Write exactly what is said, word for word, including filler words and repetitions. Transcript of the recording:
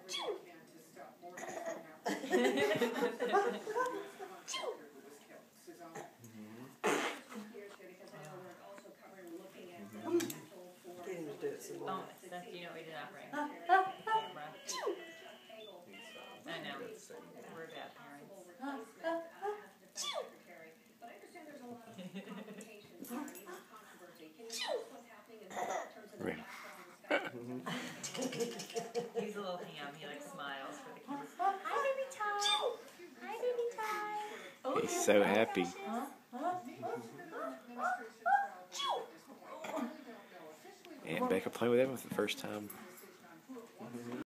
Get him to do it some more. Oh, Seth, you know we did not bring camera. I know. We're bad parents. He's a little ham. He like smiles for the camera. Hi, baby Ty. Hi, baby Ty. He's so happy. And Becca playing with him for the first time.